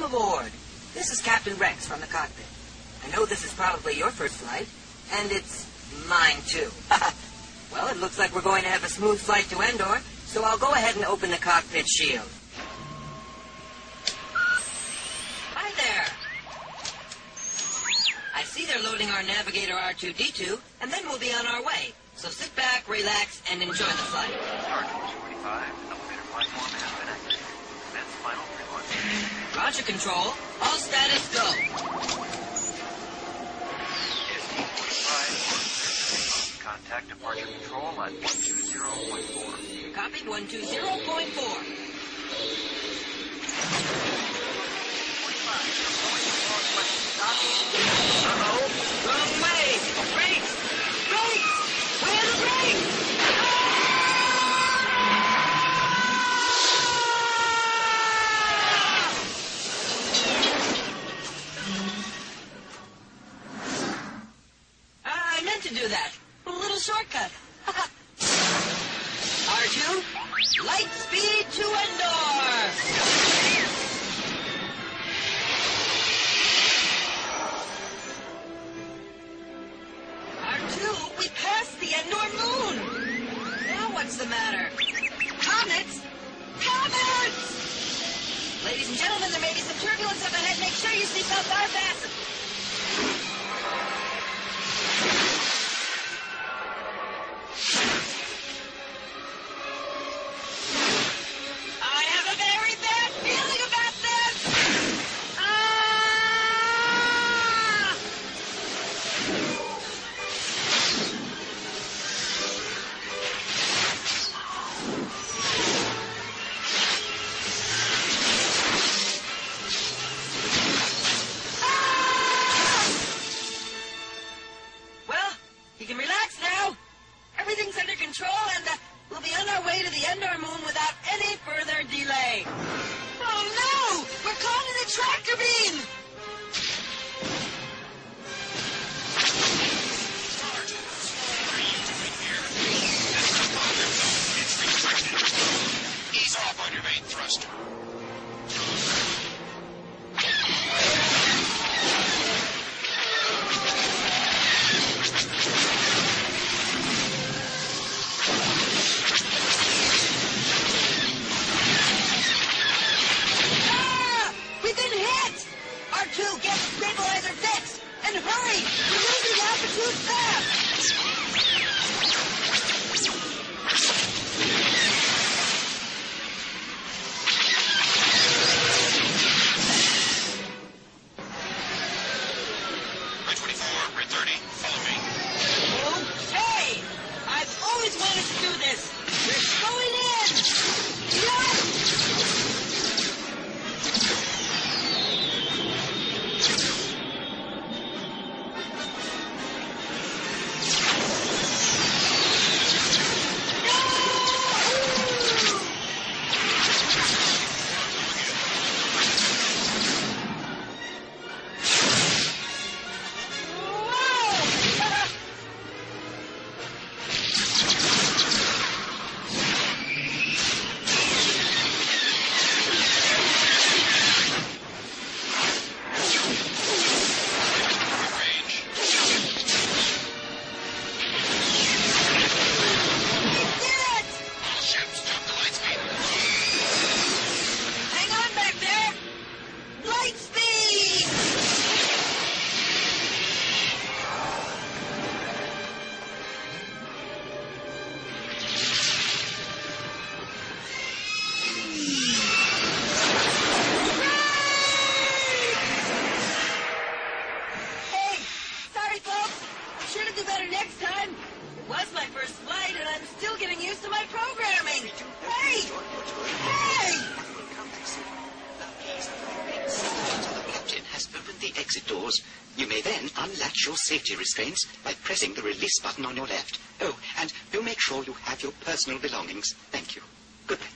aboard. This is Captain Rex from the cockpit. I know this is probably your first flight, and it's mine too. Well, it looks like we're going to have a smooth flight to Endor, so I'll go ahead and open the cockpit shield. Hi there. I see they're loading our navigator R2-D2, and then we'll be on our way. So sit back, relax, and enjoy the flight. Start 245, elevator platform has been activated. Commence final pre-launch. Roger, Control. All status go. ST-45, contact departure control at 120.4. Copied 120.4. 45, copy. Uh-oh, wrong way. Brakes! Brakes! Where are the brakes? I meant to do that. A little shortcut. R2, light speed to Endor! We passed the Endor moon! Now what's the matter? Comets? Comets! Ladies and gentlemen, there may be some turbulence up ahead. Make sure your seatbelts are fastened. I have a very bad feeling about this! You can relax now. Everything's under control, and we'll be on our way to the Endor moon without any further delay. Oh, no! We're caught in a tractor beam! Ease off on your main thruster. R2, get the stabilizer fixed! And hurry! We're losing altitude fast! Red 24, Red 30, follow me. Okay! I've always wanted to do this! We're going in! No! Next time. It was my first flight, and I'm still getting used to my programming. Hey! Hey! The captain has opened the exit doors. You may then unlatch your safety restraints by pressing the release button on your left. Oh, and do make sure you have your personal belongings. Thank you. Good night.